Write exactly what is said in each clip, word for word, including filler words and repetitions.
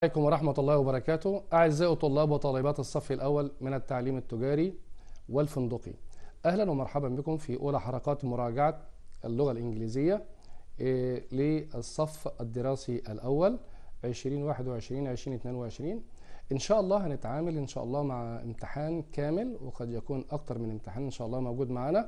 عليكم ورحمة الله وبركاته. أعزائي طلاب وطالبات الصف الأول من التعليم التجاري والفندقي، أهلا ومرحبا بكم في أولى حلقات مراجعة اللغة الإنجليزية إيه، للصف الدراسي الأول ألفين وواحد وعشرين ألفين واثنين وعشرين. إن شاء الله هنتعامل إن شاء الله مع امتحان كامل، وقد يكون أكتر من امتحان إن شاء الله موجود معنا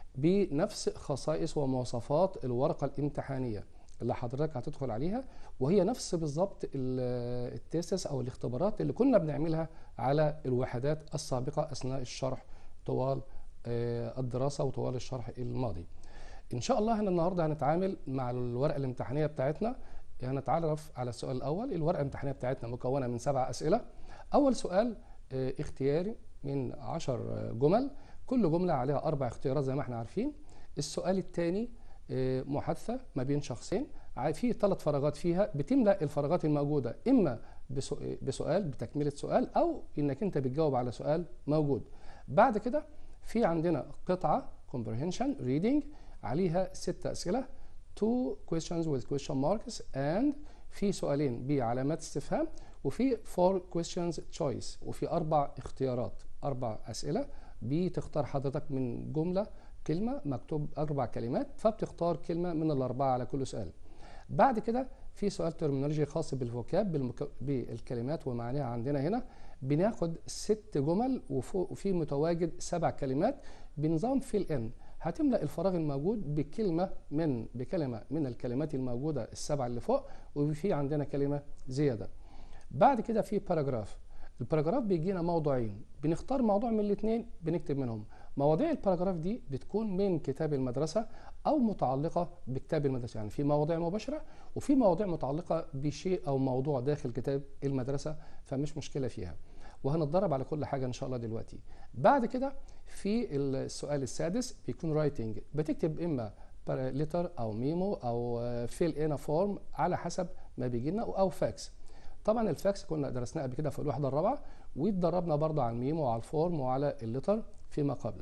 بنفس خصائص ومواصفات الورقة الامتحانية اللي حضرتك هتدخل عليها، وهي نفس بالظبط التيستس او الاختبارات اللي كنا بنعملها على الوحدات السابقه اثناء الشرح طوال الدراسه وطوال الشرح الماضي. ان شاء الله احنا النهارده هنتعامل مع الورقه الامتحانيه بتاعتنا. هنتعرف على السؤال الاول. الورقه الامتحانيه بتاعتنا مكونه من سبع اسئله. اول سؤال اختياري من عشر جمل، كل جمله عليها اربع اختيارات زي ما احنا عارفين. السؤال الثاني محادثه ما بين شخصين، في ثلاث فراغات فيها، بتملأ الفراغات الموجوده اما بسؤال بتكمله سؤال او انك انت بتجاوب على سؤال موجود. بعد كده في عندنا قطعه comprehension reading عليها ست اسئله، two questions with question marks and في سؤالين بعلامات استفهام، وفي four questions choice، وفي اربع اختيارات، اربع اسئله بتختار حضرتك من جمله كلمة مكتوب أربع كلمات، فبتختار كلمة من الأربعة على كل سؤال. بعد كده في سؤال ترمينولوجي خاص بالفوكاب بالمك... بالكلمات ومعانيها. عندنا هنا بناخد ست جمل وفي متواجد سبع كلمات بنظام فيل إن، هتملأ الفراغ الموجود بكلمة من بكلمة من الكلمات الموجودة السبعة اللي فوق، وفي عندنا كلمة زيادة. بعد كده في باراجراف. الباراجراف بيجينا موضوعين، بنختار موضوع من الاثنين بنكتب منهم. مواضيع الباراجراف دي بتكون من كتاب المدرسة أو متعلقة بكتاب المدرسة، يعني في مواضيع مباشرة وفي مواضيع متعلقة بشيء أو موضوع داخل كتاب المدرسة، فمش مشكلة فيها، وهنتدرب على كل حاجة إن شاء الله دلوقتي. بعد كده في السؤال السادس بيكون رايتنج، بتكتب إما لتر أو ميمو أو فيل إن فورم على حسب ما بيجي لنا، أو فاكس. طبعا الفاكس كنا درسناه قبل كده في الوحدة الرابعة، واتدربنا برضه على الميمو وعلى الفورم وعلى اللتر فيما قبل.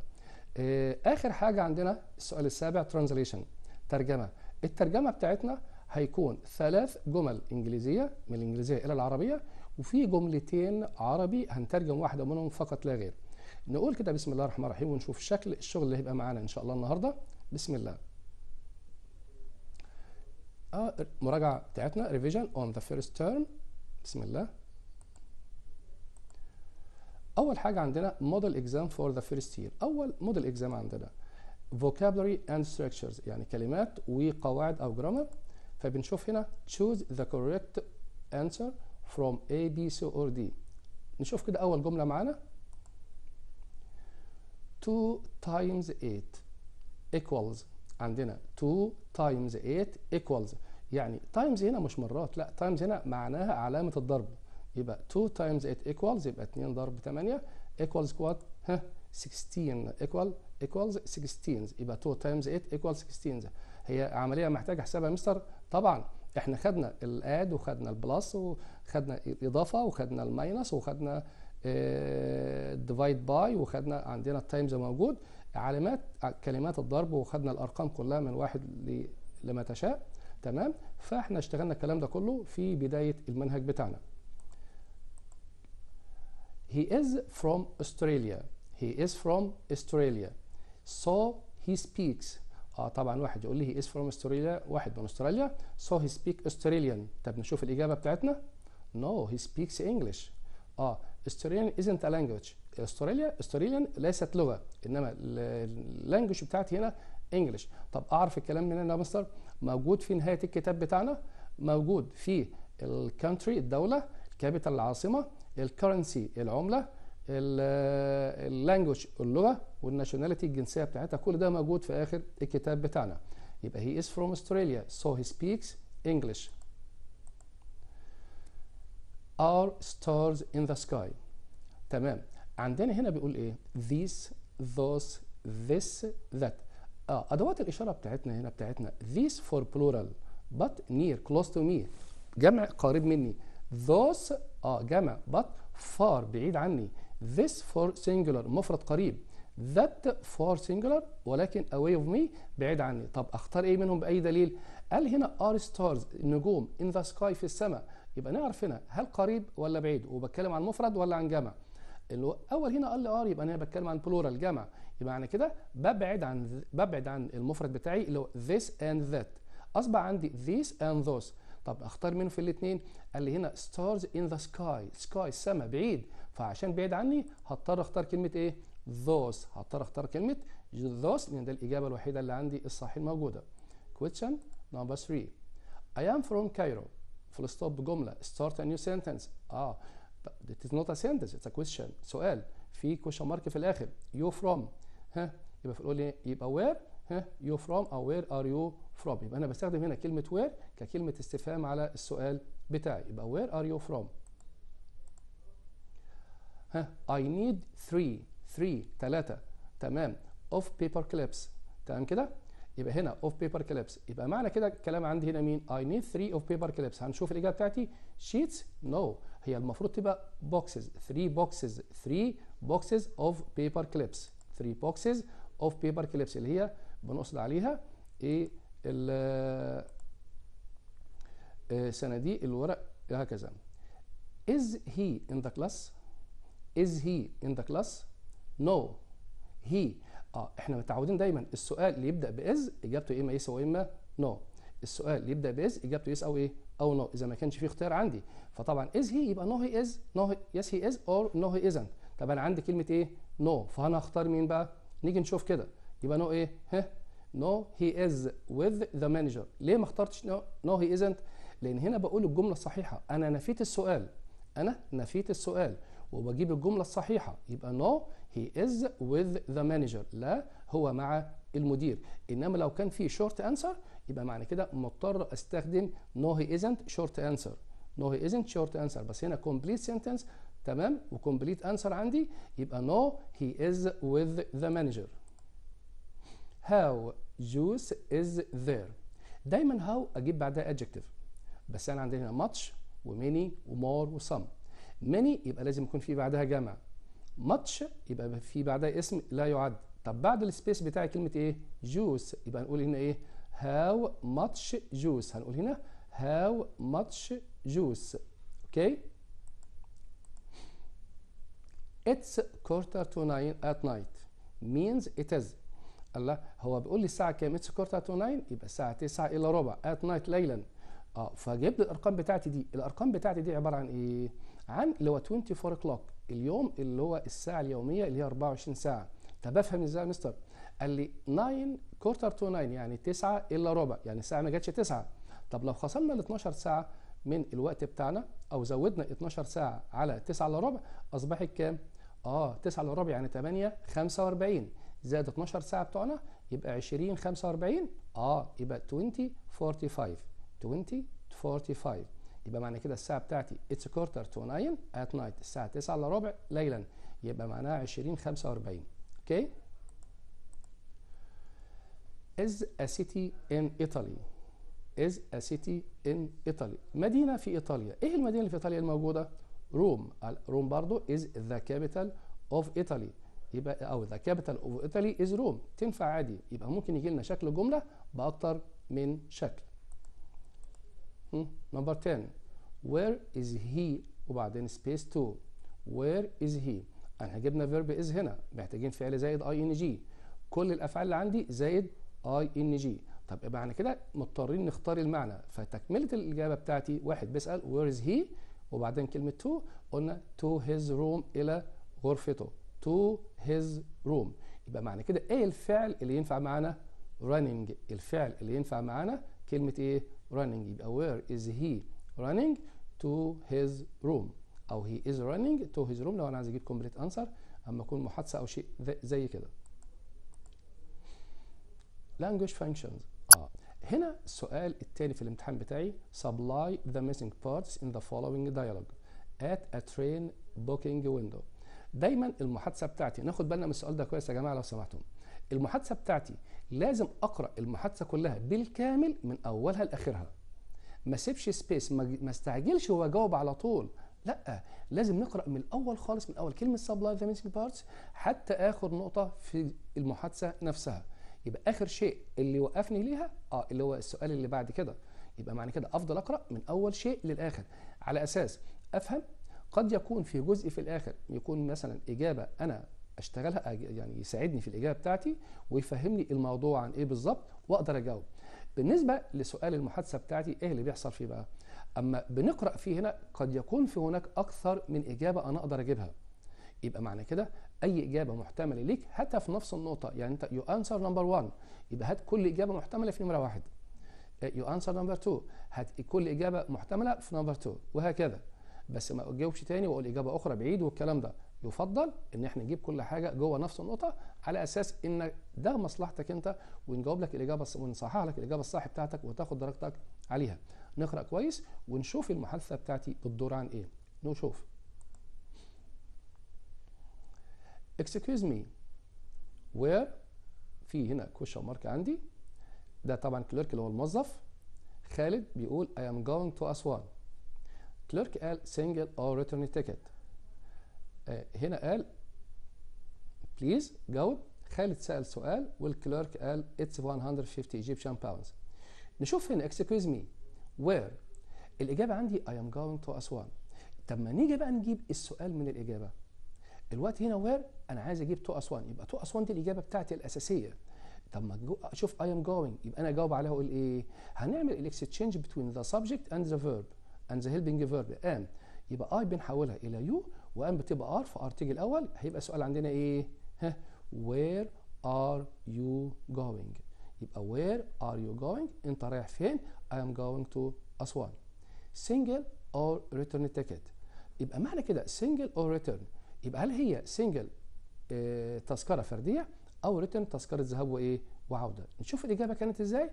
آخر حاجة عندنا السؤال السابع ترانزليشن، ترجمة. الترجمة بتاعتنا هيكون ثلاث جمل إنجليزية من الإنجليزية إلى العربية، وفي جملتين عربي هنترجم واحدة منهم فقط لا غير. نقول كده بسم الله الرحمن الرحيم ونشوف شكل الشغل اللي هيبقى معانا إن شاء الله النهاردة. بسم الله. آه مراجعة بتاعتنا revision on the first term. بسم الله. أول حاجة عندنا model exam for the first year. أول model exam عندنا vocabulary and structures، يعني كلمات وقواعد أو grammar. فبنشوف هنا choose the correct answer from A, B, C or D. نشوف كده أول جملة معانا two times eight equals. عندنا two times eight equals، يعني times هنا مش مرات، لا times هنا معناها علامة الضرب. يبقى two times eight equals يبقى اتنين ضرب ثمانية equals what؟ ها ستاشر equal equals ستاشر، يبقى two times eight equals ستاشر. هي عملية محتاجة حسابها يا مستر؟ طبعا احنا خدنا الاد وخدنا البلس وخدنا الاضافة وخدنا الماينس وخدنا ديفايد باي وخدنا عندنا التايمز موجود، علامات كلمات الضرب، وخدنا الارقام كلها من واحد لما تشاء. تمام، فاحنا اشتغلنا الكلام ده كله في بداية المنهج بتاعنا. He is from Australia. He is from Australia. So he speaks. اه طبعا واحد يقول لي he is from Australia، واحد من استراليا. So he speaks Australian. طب نشوف الإجابة بتاعتنا. No, he speaks English. اه Australian isn't a language. استراليا Australian ليست لغة، إنما اللانجوج بتاعتي هنا English. طب أعرف الكلام منين يا مستر؟ موجود في نهاية الكتاب بتاعنا، موجود في الكونتري الدولة، الكابيتال العاصمة، الكرنسي العملة، اللانجوج اللغة، والناشوناليتي الجنسية بتاعتها، كل ده موجود في آخر الكتاب بتاعنا. يبقى he is from Australia so he speaks English. Are stars in the sky. تمام، عندنا هنا بيقول ايه؟ these those this that. اه ادوات الاشاره بتاعتنا هنا بتاعتنا these for plural but near close to me، جمع قريب مني. those اه جمع but far بعيد عني. this for singular مفرد قريب. that for singular ولكن away of me بعيد عني. طب اختار ايه منهم باي دليل؟ قال هنا are stars نجوم in the sky في السماء، يبقى نعرف هنا هل قريب ولا بعيد، وبتكلم عن مفرد ولا عن جمع. الاول هنا قال لي ار يبقى انا بتكلم عن بلورال جمع، يبقى معنى كده ببعد عن ببعد عن المفرد بتاعي اللي هو this and that، اصبح عندي these and those. طب اختار منه في الاثنين؟ قال لي هنا stars in the sky، sky السماء بعيد، فعشان بعيد عني هضطر اختار كلمه ايه؟ those، هضطر اختار كلمه those لان ده الاجابه الوحيده اللي عندي الصح الموجوده. question number three. I am from Cairo. full stop بجمله start a new sentence. اه it is not a sentence it's a question، سؤال في question mark في الاخر. you from، ها يبقى في الاول يبقى where، ها you from او where are you from، يبقى انا بستخدم هنا كلمه where ككلمه استفهام على السؤال بتاعي، يبقى where are you from. ها I need three three ثلاثة، تمام، of paper clips، تمام كده. يبقى هنا of paper clips، يبقى معنى كده الكلام عندي هنا مين؟ I need three of paper clips. هنشوف الإجابة بتاعتي sheets، no، هي المفروض تبقى boxes، three boxes three boxes of paper clips، three boxes of paper clips اللي هي بنقصد عليها ايه؟ صناديق الورق هكذا. is he in the class؟ is he in the class؟ no he. اه احنا متعودين دايما السؤال اللي يبدا باز اجابته يا اما يس او اما نو، السؤال اللي يبدا باز اجابته يس او ايه او نو اذا ما كانش فيه اختيار عندي. فطبعا از هي يبقى نو هي از، نو يس هي از اور نو هي ازنت. طب انا عندي كلمه ايه؟ نو، فانا هختار مين بقى؟ نيجي نشوف كده، يبقى نو ايه؟ ها نو هي از with the manager. ليه ما اخترتش نو نو هي ازنت؟ لان هنا بقول الجمله الصحيحه، انا نفيت السؤال، انا نفيت السؤال وبجيب الجمله الصحيحه، يبقى نو هي از with the manager، لا هو مع المدير. انما لو كان في شورت انسر يبقى معنى كده مضطر استخدم نو هي ازنت شورت انسر، نو هي ازنت شورت انسر. بس هنا كومبليت سنتنس، تمام، وكومبليت انسر عندي، يبقى نو هي از with the manager. how juice is there. دايما how اجيب بعدها adjective، بس انا عندي هنا much وميني ومور وسم. many يبقى لازم يكون في بعدها جمع، much يبقى في بعدها اسم لا يعد. طب بعد السبيس بتاعي كلمه ايه؟ juice، يبقى نقول هنا ايه؟ how much juice، هنقول هنا how much juice. اوكي. it's quarter to nine at night means it is. الله، هو بيقول لي الساعه كام؟ it's quarter to nine يبقى الساعه تسعة الا ربع at night ليلا. اه فجيب لي الارقام بتاعتي دي، الارقام بتاعتي دي عباره عن ايه؟ عن اللي هو أربعة وعشرين o'clock، اليوم اللي هو الساعه اليوميه اللي هي أربعة وعشرين ساعه. طب افهم ازاي يا مستر؟ قال لي تسعة كورتر تو تسعة يعني تسعة الا ربع، يعني الساعه ما جاتش تسعة. طب لو خصمنا ال اتناشر ساعه من الوقت بتاعنا او زودنا اتناشر ساعه على تسعة الا ربع اصبحت كام؟ اه تسعة الا ربع يعني تمانية خمسة وأربعين، زائد اتناشر ساعه بتوعنا يبقى عشرين خمسة وأربعين، اه يبقى عشرين خمسة وأربعين، عشرين خمسة وأربعين. يبقى معنى كده الساعه بتاعتي it's quarter to nine at night، الساعه تسعة الا ربع ليلا، يبقى معناها عشرين خمسة وأربعين. اوكي. is a city in Italy، is a city in Italy، مدينه في ايطاليا. ايه المدينه اللي في ايطاليا الموجوده؟ روم. روم برضو is the capital of Italy، يبقى او the capital of Italy is Rome، تنفع عادي. يبقى ممكن يجي لنا شكل جمله باكتر من شكل. نمبر عشرة where is he وبعدين space to، where is he. انا جبنا verb is هنا، محتاجين فعل زائد ing، كل الافعال اللي عندي زائد ing. طب يبقى معنى كده مضطرين نختار المعنى، فتكمله الاجابه بتاعتي واحد بيسال where is he وبعدين كلمه to، قلنا to his room الى غرفته، to his room. يبقى معنى كده ايه الفعل اللي ينفع معانا؟ running. الفعل اللي ينفع معانا كلمه ايه؟ running. يبقى where is he running to his room، او he is running to his room لو انا عايز اجيب complete answer اما اكون محادثه او شيء زي كده. language functions. اه هنا السؤال الثاني في الامتحان بتاعي supply the missing parts in the following dialogue at a train booking window. دايما المحادثه بتاعتي، ناخد بالنا من السؤال ده كويس يا جماعه لو سمحتم. المحادثه بتاعتي لازم اقرا المحادثه كلها بالكامل من اولها لاخرها، ما اسيبش سبيس، ما استعجلش واجاوب على طول، لا لازم نقرا من الاول خالص، من اول كلمه supply the missing parts حتى اخر نقطه في المحادثه نفسها. يبقى اخر شيء اللي وقفني ليها اه اللي هو السؤال اللي بعد كده، يبقى معنى كده افضل اقرا من اول شيء للاخر على اساس افهم. قد يكون في جزء في الاخر يكون مثلا اجابه انا اشتغلها يعني يساعدني في الاجابه بتاعتي ويفهمني الموضوع عن ايه بالظبط واقدر اجاوب. بالنسبه لسؤال المحادثه بتاعتي ايه اللي بيحصل فيه بقى؟ اما بنقرا فيه هنا قد يكون في هناك اكثر من اجابه انا اقدر اجيبها. يبقى معنى كده اي اجابه محتمله ليك هاتها في نفس النقطه. يعني انت يو انسر نمبر واحد يبقى هات كل اجابه محتمله في نمره واحد. يو انسر نمبر اتنين هات كل اجابه محتمله في نمبر اتنين وهكذا. بس ما اجاوبش تاني واقول اجابه اخرى بعيد والكلام ده. يفضل ان احنا نجيب كل حاجه جوه نفس النقطه على اساس ان ده مصلحتك انت ونجاوب لك الاجابه ونصحح لك الاجابه الصح بتاعتك وتاخد درجتك عليها. نقرا كويس ونشوف المحادثه بتاعتي بتدور عن ايه. نشوف. Excuse me where في هنا question mark عندي. ده طبعا كليرك اللي هو الموظف. خالد بيقول I am going to أسوان. كليرك قال single or return ticket. آه هنا قال please جاوب. خالد سأل سؤال والكليرك قال it's one hundred fifty Egyptian pounds. نشوف هنا excuse me where الإجابة عندي I am going to أسوان. طب ما نيجي بقى نجيب السؤال من الإجابة. الوقت هنا وير انا عايز اجيب تو اسوان يبقى تو اسوان دي الاجابه بتاعتي الاساسيه. طب ما اشوف اي ام جوينج يبقى انا اجاوب عليها واقول ايه؟ هنعمل الاكستشينج بتوين ذا سبجكت اند ذا فيرب اند ذا هيلبنج فيرب. ام يبقى اي بنحولها الى يو وام بتبقى ار فارتيجل الاول. هيبقى السؤال عندنا ايه؟ ها وير ار يو جوينج. يبقى وير ار يو جوينج انت رايح فين؟ اي ام جوينج تو اسوان. سنجل اور ريتيرن تيكت يبقى معنى كده سنجل اور ريتيرن يبقى هل هي سنجل اه تذكره فرديه او ريتيرن تذكره ذهاب وايه وعوده. نشوف الاجابه كانت ازاي.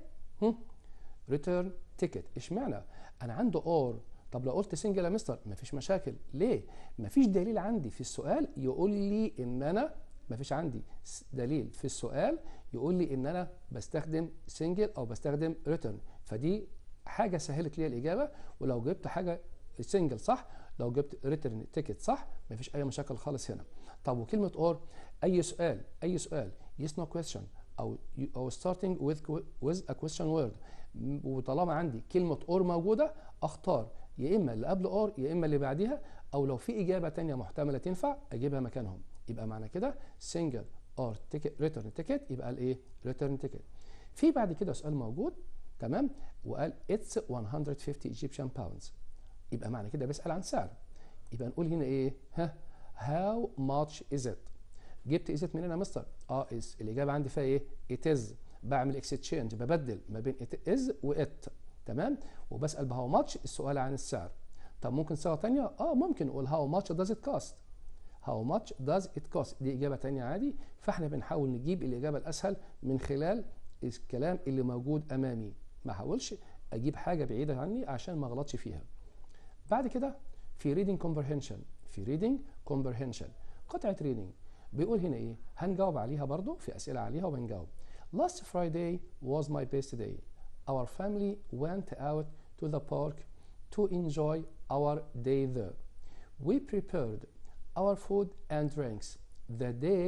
ريتيرن تيكت. اشمعنى انا عنده اور؟ طب لو قلت سنجل يا مستر مفيش مشاكل. ليه؟ مفيش دليل عندي في السؤال يقول لي ان انا مفيش عندي دليل في السؤال يقول لي ان انا بستخدم سنجل او بستخدم ريتيرن. فدي حاجه سهلت لي الاجابه. ولو جبت حاجه سنجل صح لو جبت ريتيرن تيكت صح مفيش اي مشاكل خالص هنا. طب وكلمه اور اي سؤال اي سؤال yes no question او او starting with with a question word وطالما عندي كلمه اور موجوده اختار يا اما اللي قبل اور يا اما اللي بعديها او لو في اجابه ثانيه محتمله تنفع اجيبها مكانهم. يبقى معنى كده single or ticket return ticket يبقى الايه return ticket. في بعد كده سؤال موجود تمام وقال it's one hundred fifty Egyptian pounds. يبقى معنى كده بيسأل عن سعر. يبقى نقول هنا ايه؟ ها how much is it؟ جبت is it منين يا مستر؟ اه is الإجابة عندي فيها ايه؟ it is. بعمل exchange ببدل ما بين it is و it تمام؟ وبسأل بهاو ماتش السؤال عن السعر. طب ممكن صيغة تانية؟ اه ممكن نقول how much does it cost؟ how much does it cost؟ دي إجابة تانية عادي. فاحنا بنحاول نجيب الإجابة الأسهل من خلال الكلام اللي موجود أمامي. ما حاولش أجيب حاجة بعيدة عني عشان ما أغلطش فيها. بعد كده في reading comprehension في reading comprehension قطعة reading بيقول هنا ايه؟ هنجاوب عليها برضو في أسئلة عليها وبنجاوب. Last Friday was my best day. Our family went out to the park to enjoy our day there. We prepared our food and drinks the day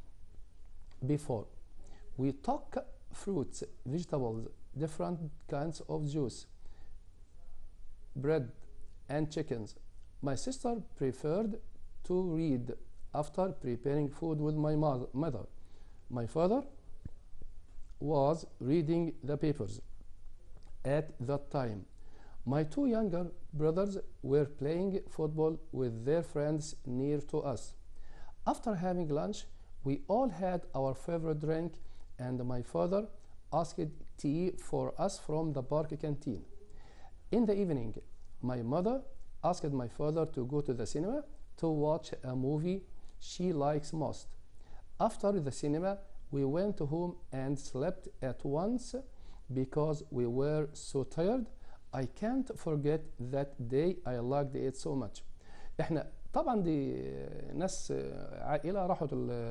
before. We took fruits, vegetables, different kinds of juice, bread and chickens. My sister preferred to read after preparing food with my mother. My father was reading the papers at that time. My two younger brothers were playing football with their friends near to us. After having lunch, we all had our favorite drink and my father asked tea for us from the park canteen. In the evening, my mother asked my father to go to the cinema to watch a movie she likes most. After the cinema, we went home and slept at once because we were so tired. I can't forget that day. I liked it so much. احنا طبعا دي ناس عائله راحوا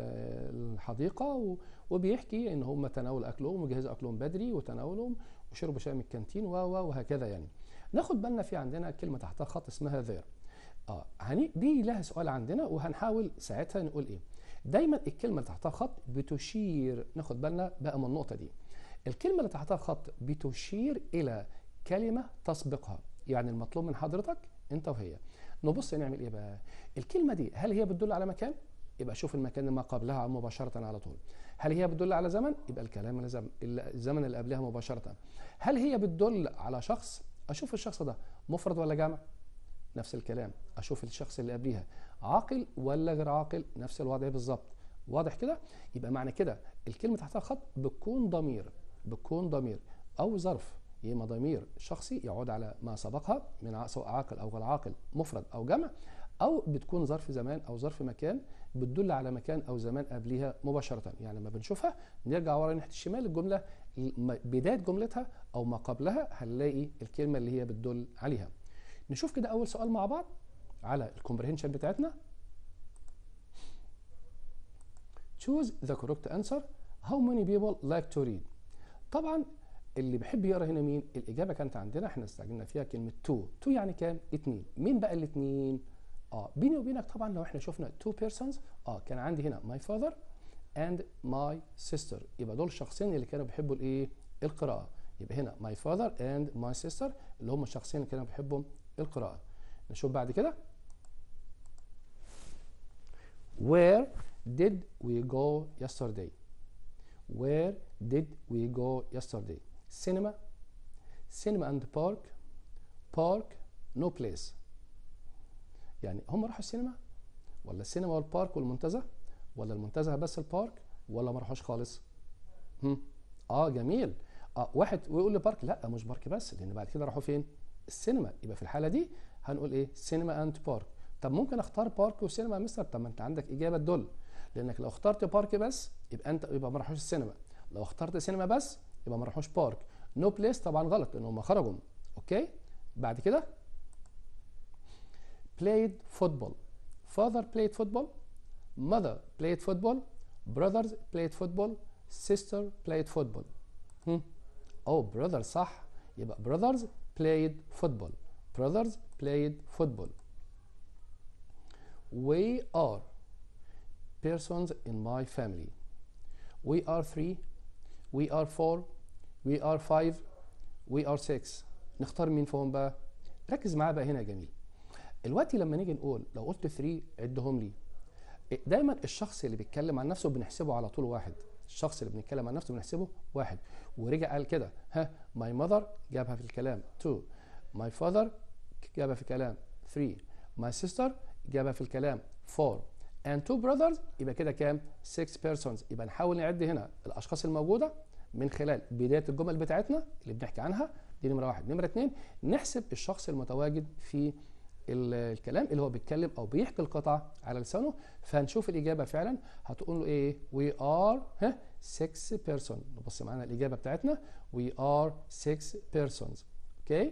الحديقه وبيحكي ان هم تناولوا اكلهم وجهزوا اكلهم بدري وتناولهم وشربوا شاي من الكانتين وهكذا يعني. ناخد بالنا في عندنا كلمه تحتها خط اسمها there. اه هني دي لها سؤال عندنا وهنحاول ساعتها نقول ايه. دايما الكلمه اللي تحتها خط بتشير. ناخد بالنا بقى من النقطه دي. الكلمه اللي تحتها خط بتشير الى كلمة تسبقها، يعني المطلوب من حضرتك انت وهي. نبص نعمل ايه بقى؟ الكلمة دي هل هي بتدل على مكان؟ يبقى شوف المكان ما قبلها مباشرة على طول. هل هي بتدل على زمن؟ يبقى الكلام لازم الزمن اللي قبلها مباشرة. هل هي بتدل على شخص؟ اشوف الشخص ده مفرد ولا جمع؟ نفس الكلام. اشوف الشخص اللي قبليها عاقل ولا غير عاقل؟ نفس الوضع بالظبط. واضح كده؟ يبقى معنى كده الكلمة تحتها خط بتكون ضمير، بتكون ضمير او ظرف، يا اما ضمير شخصي يعود على ما سبقها من سواء عاقل او غير عاقل، مفرد او جمع، او بتكون ظرف زمان او ظرف مكان بتدل على مكان او زمان قبلها مباشره. يعني لما بنشوفها نرجع ورا ناحيه الشمال، الجمله بدايه جملتها او ما قبلها هنلاقي الكلمه اللي هي بتدل عليها. نشوف كده اول سؤال مع بعض على الكومبريهنشن بتاعتنا. choose the correct answer. how many people like to read. طبعا اللي بيحب يقرا هنا مين؟ الاجابه كانت عندنا احنا استعجلنا فيها كلمه تو. تو يعني كام؟ اتنين. مين بقى الاثنين؟ اه بيني وبينك طبعا لو احنا شفنا two persons اه كان عندي هنا my father and my sister، يبقى دول الشخصين اللي كانوا بيحبوا الايه؟ القراءه. يبقى هنا my father and my sister اللي هم الشخصين اللي كانوا بيحبوا القراءه. نشوف بعد كده. where did we go yesterday. where did we go yesterday. cinema cinema and park park no place. يعني هم راحوا السينما ولا السينما والبارك والمنتزه ولا المنتزه بس البارك ولا ما راحوش خالص؟ هم اه جميل. اه واحد ويقول لي بارك، لا مش بارك بس، لان بعد كده راحوا فين؟ السينما. يبقى في الحاله دي هنقول ايه؟ سينما اند بارك. طب ممكن اختار بارك وسينما يا مستر؟ طب ما انت عندك اجابه تدل، لانك لو اخترت بارك بس يبقى انت يبقى ما راحوش السينما، لو اخترت سينما بس يبقى ما راحوش بارك. نو no بليس طبعا غلط لان هم خرجوا. اوكي بعد كده played football. father played football. mother played football. brothers played football. sister played football. هم oh brothers صح، يبقى brothers played football. brothers played football. we are persons in my family. we are three. we are four. we are five. we are six. نختار مين فيهم بقى؟ ركز معايا بقى هنا يا جميل. دلوقتي لما نيجي نقول لو قلت ثلاثة عدهم لي، دايما الشخص اللي بيتكلم عن نفسه بنحسبه على طول واحد. الشخص اللي بنتكلم عن نفسه بنحسبه واحد. ورجع قال كده ها my mother جابها في الكلام two. my father جابها في الكلام three. my sister جابها في الكلام four. and two brothers يبقى كده كام؟ six persons. يبقى نحاول نعد هنا الاشخاص الموجوده من خلال بدايه الجمل بتاعتنا اللي بنحكي عنها، دي نمره واحد. نمره اتنين نحسب الشخص المتواجد في الكلام اللي هو بيتكلم او بيحكي القطعه على لسانه. فهنشوف الاجابه فعلا هتقول له ايه؟ we are ها six person. نبص معانا الاجابه بتاعتنا we are six persons. اوكي.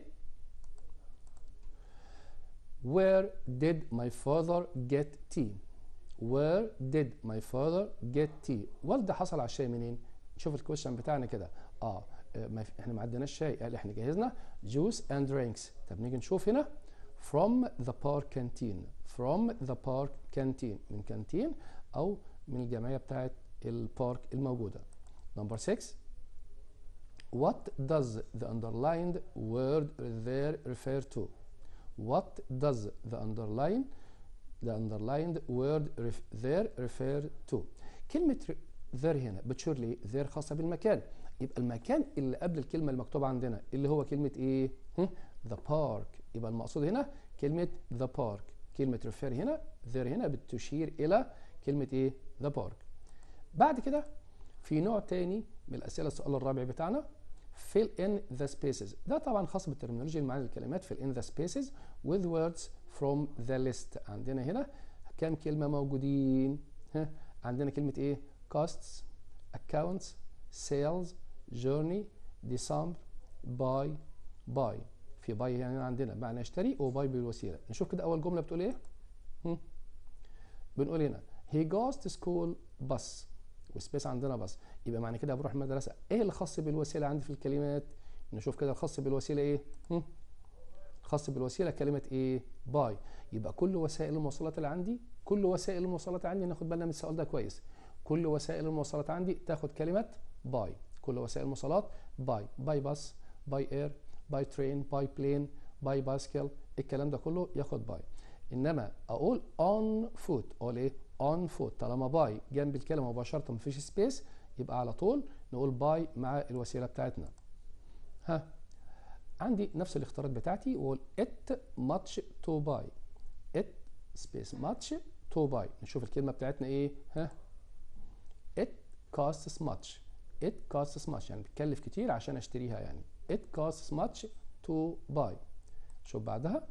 where did my father get tea. where did my father get tea. والد حصل على الشاي منين؟ نشوف الكويشن بتاعنا كده. اه ما احنا ما عندناش شاي، قال احنا جهزنا juice and drinks. طب نيجي نشوف هنا from the park canteen. from the park canteen من كانتين او من الجمعيه بتاعت البارك الموجوده. number six what does the underlined word there refer to. what does the underline the underlined word ref there refer to. كلمه there هنا بتشير لي there خاصه بالمكان، يبقى المكان اللي قبل الكلمه المكتوبه عندنا اللي هو كلمه ايه؟ the park. يبقى المقصود هنا كلمة the park. كلمة refer هنا there هنا بتشير إلى كلمة إيه؟ the park. بعد كده في نوع تاني من الأسئلة، السؤال الرابع بتاعنا fill in the spaces. ده طبعا خاص بالترمينولوجيا المعاني الكلمات. fill in the spaces with words from the list. عندنا هنا كام كلمة موجودين؟ ها عندنا كلمة إيه؟ costs, accounts, sales, journey, december, buy, buy. في باي يعني عندنا معنى اشتري وباي بالوسيله. نشوف كده اول جمله بتقول ايه؟ هم. بنقول هنا he goes to school bus وسبيس عندنا بس، يبقى معنى كده بروح المدرسه. ايه اللي خاص بالوسيله عندي في الكلمات؟ نشوف كده الخاص بالوسيله ايه؟ هم. الخاص بالوسيله كلمه ايه؟ باي. يبقى كل وسائل المواصلات اللي عندي، كل وسائل المواصلات عندي ناخد بالنا من السؤال ده كويس. كل وسائل المواصلات عندي تاخد كلمه باي. كل وسائل المواصلات باي. باي باص، باي اير، باي ترين، باي بلين، باي بايسكل، الكلام ده كله ياخد باي. انما اقول on foot، اقول ايه on foot، طالما باي جنب الكلمه مباشره مفيش سبيس يبقى على طول نقول باي مع الوسيله بتاعتنا. ها عندي نفس الاختيارات بتاعتي واقول it much to buy، it space much to buy. نشوف الكلمه بتاعتنا ايه. ها it costs much، it costs much يعني بتكلف كتير عشان اشتريها، يعني it costs much to buy. شوف بعدها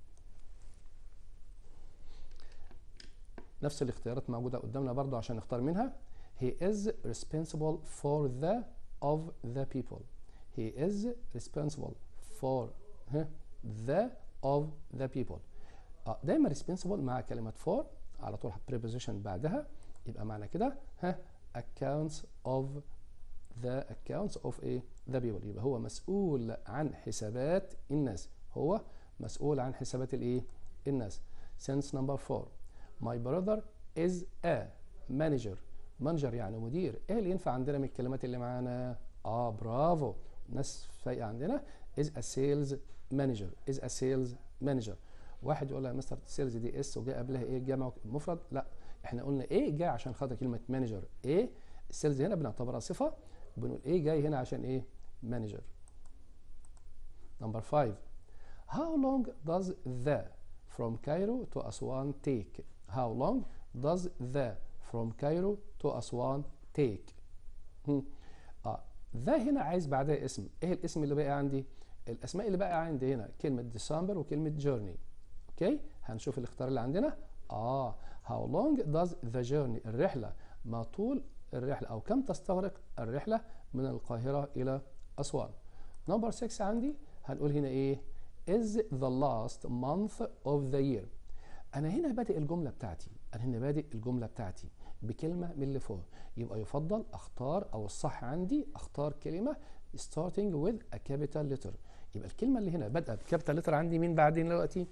نفس الاختيارات موجودة قدامنا برضو عشان نختار منها. he is responsible for the of the people، he is responsible for the of the people. اه دايما responsible مع كلمة for على طول preposition بعدها، يبقى معنى كده ها accounts of the accounts of ايه the people، يبقى هو مسؤول عن حسابات الناس، هو مسؤول عن حسابات الايه الناس. sentence number four my brother is a manager، manager يعني مدير. ايه اللي ينفع عندنا من الكلمات اللي معانا؟ اه برافو، ناس فايقه عندنا. is a sales manager، is a sales manager. واحد يقول لها يا مستر سيلز دي اس وجاء قبلها ايه جمع مفرد؟ لا احنا قلنا ايه جاي عشان خاطر كلمه مانجر. ايه السيلز هنا بنعتبرها صفه، بنقول ايه جاي هنا عشان ايه مانجر. نمبر five how long does the from Cairo to Aswan take؟ how long does the from Cairo to Aswan take؟ هم. اه ذا هنا عايز بعدها اسم. ايه الاسم اللي بقى عندي؟ الاسماء اللي بقى عندي هنا كلمه ديسمبر وكلمه جورني. اوكي هنشوف الاختيار اللي عندنا. اه how long does the journey، الرحله ما طول الرحله او كم تستغرق الرحله من القاهره الى اسوان. نمبر ستة عندي هنقول هنا ايه is the last month of the year. انا هنا بادئ الجمله بتاعتي، انا هنا بادئ الجمله بتاعتي بكلمه من اللي فوق، يبقى يفضل اختار او الصح عندي اختار كلمه starting with a capital letter. يبقى الكلمه اللي هنا بادئه بكابيتال لتر عندي مين بعدين دلوقتي؟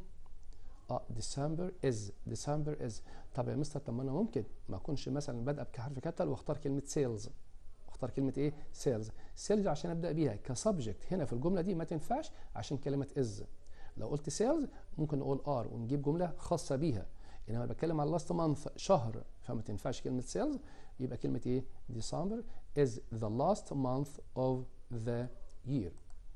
اه ديسمبر از، ديسمبر از. طب يا مستر طب ما انا ممكن ما اكونش مثلا بادئه بحرف كابيتال واختار كلمه سيلز، اختار كلمه ايه سيلز. سيلز عشان ابدا بيها كسبجكت هنا في الجمله دي ما تنفعش عشان كلمه از. لو قلت سيلز ممكن نقول ار ونجيب جمله خاصه بيها، انما بتكلم على لاست مانث شهر فما تنفعش كلمه سيلز، يبقى كلمه ايه ديسمبر is the last month of the year.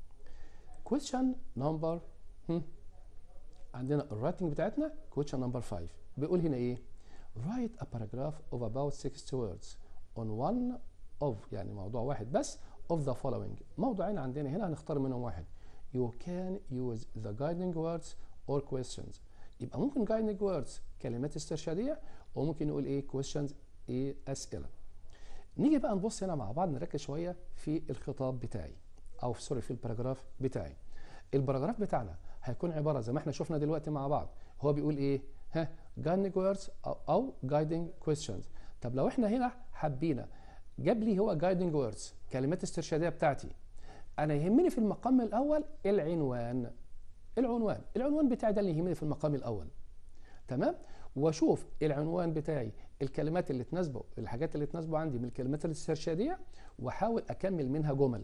question number هم. عندنا الرايتنج بتاعتنا question number five بيقول هنا ايه write a paragraph of about sixty words on one of يعني موضوع واحد بس of the following. موضوعين عندنا هنا هنختار منهم واحد. you can use the guiding words or questions. يبقى ممكن guiding words كلمات استرشادية، وممكن نقول ايه questions ايه اسئلة. نيجي بقى نبص هنا مع بعض نركز شوية في الخطاب بتاعي او في سوري في الباراجراف بتاعي. الباراجراف بتاعنا هيكون عبارة زي ما احنا شفنا دلوقتي مع بعض، هو بيقول ايه ها guiding words او, أو guiding questions. طب لو احنا هنا حبينا جاب لي هو guiding words كلمات استرشادية بتاعتي، انا يهمني في المقام الاول العنوان، العنوان العنوان بتاعي ده اللي يهمني في المقام الاول. تمام، واشوف العنوان بتاعي الكلمات اللي تناسبه، الحاجات اللي تناسبه عندي من الكلمات الاسترشاديه، واحاول اكمل منها جمل،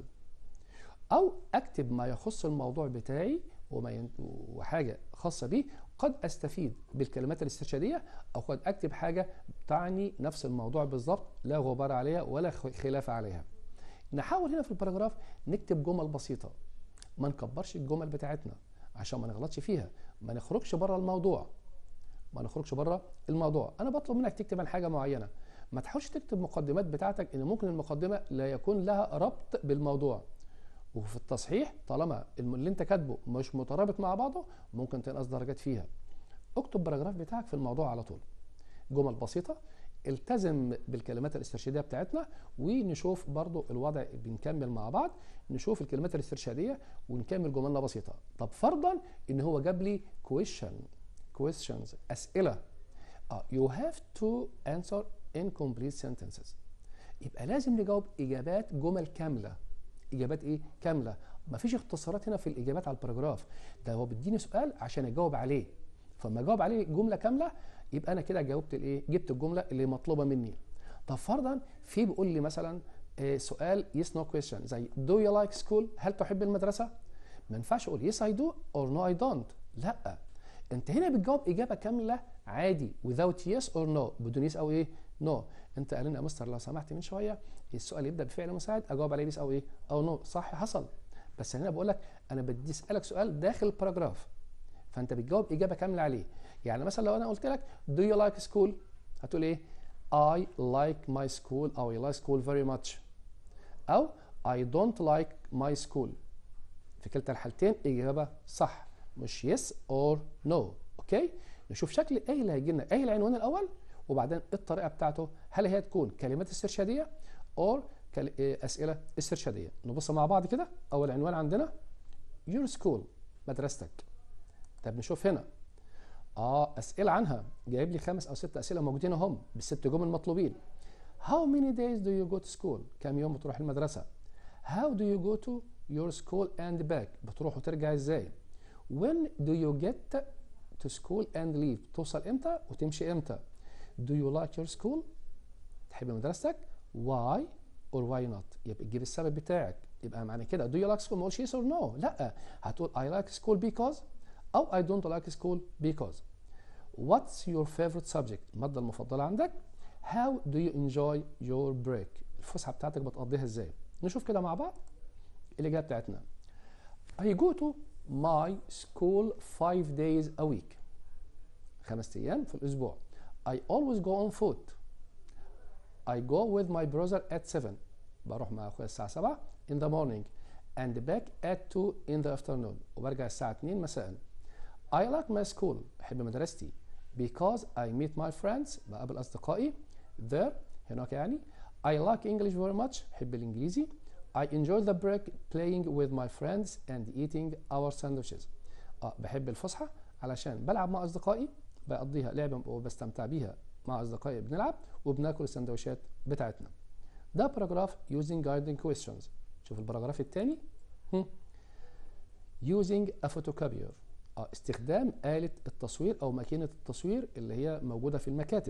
او اكتب ما يخص الموضوع بتاعي وما ين... وحاجه خاصه بيه قد استفيد بالكلمات الاسترشاديه، او قد اكتب حاجه تعني نفس الموضوع بالظبط لا غبار عليها ولا خلاف عليها. نحاول هنا في الباراجراف نكتب جمل بسيطه، ما نكبرش الجمل بتاعتنا عشان ما نغلطش فيها، ما نخرجش بره الموضوع، ما نخرجش بره الموضوع. انا بطلب منك تكتب عن حاجه معينه، ما تحاولش تكتب مقدمات بتاعتك ان ممكن المقدمه لا يكون لها ربط بالموضوع. وفي التصحيح طالما اللي انت كاتبه مش مترابط مع بعضه ممكن تنقص درجات فيها. اكتب باراجراف بتاعك في الموضوع على طول، جمل بسيطه، التزم بالكلمات الاسترشاديه بتاعتنا، ونشوف برضو الوضع بنكمل مع بعض، نشوف الكلمات الاسترشاديه ونكمل جملنا بسيطه. طب فرضا ان هو جاب لي question questions اسئله، اه you have to answer in complete sentences. يبقى لازم نجاوب اجابات جمل كامله. اجابات ايه كامله، مفيش اختصارات هنا في الاجابات على الباراجراف ده، هو بيديني سؤال عشان اجاوب عليه، فلما اجاوب عليه جمله كامله يبقى انا كده جاوبت الايه جبت الجمله اللي مطلوبه مني. طب فرضا في بيقول لي مثلا سؤال yes no question زي do you like school، هل تحب المدرسه؟ ما ينفعش اقول yes I do or no I don't. لا، انت هنا بتجاوب اجابه كامله عادي without yes or no، بدون yes او ايه no. انت قال لنا يا مستر لو سمحت من شويه السؤال يبدا بفعل مساعد اجاوب عليه yes او ايه او no، صح حصل. بس هنا بقول لك انا بدي اسالك سؤال داخل الباراجراف، فانت بتجاوب اجابه كامله عليه. يعني مثلا لو انا قلت لك do you like school هتقول ايه I like my school او I like school very much، او I don't like my school. في كلتا الحالتين اجابه صح، مش yes or no. اوكي، نشوف شكل ايه اللي هيجي لنا، ايه العنوان الاول وبعدين الطريقه بتاعته، هل هي تكون كلمات استرشاديه or اسئله استرشاديه. نبص مع بعض كده. اول عنوان عندنا your school مدرستك. طب نشوف هنا اه اسئله عنها، جايب لي خمس او ست اسئله موجودين اهم بالست جمل مطلوبين. How many days do you go to school؟ كم يوم بتروح المدرسه؟ How do you go to your school and back؟ بتروح وترجع ازاي؟ When do you get to school and leave؟ توصل امتى وتمشي امتى؟ Do you like your school؟ تحب مدرستك؟ Why or why not؟ يبقى تجيب السبب بتاعك. يبقى معنى كده do you like school ما قولش yes or no، لا، هتقول I like school because او I don't like school because. What's your favorite subject؟ المادة المفضلة عندك. How do you enjoy your break؟ الفسحة بتاعتك بتقضيها ازاي؟ نشوف كده مع بعض الإجابة بتاعتنا. I go to my school five days a week. خمس أيام في الأسبوع. I always go on foot. I go with my brother at seven. بروح مع أخويا الساعة سبعة in the morning and back at two in the afternoon. وبرجع الساعة اتنين مساء. I like my school. بحب مدرستي because I meet my friends. بقابل أصدقائي there هناك يعني. I like English very much. بحب الإنجليزي. I enjoy the break playing with my friends and eating our sandwiches. اه بحب الفسحة علشان بلعب مع أصدقائي، بقضيها لعبة وبستمتع بيها مع أصدقائي، بنلعب وبناكل السندوتشات بتاعتنا. ده باراجراف using guiding questions. شوف الباراجراف الثاني using a photocopier. اه استخدام آلة التصوير أو ماكينة التصوير اللي هي موجودة في المكاتب.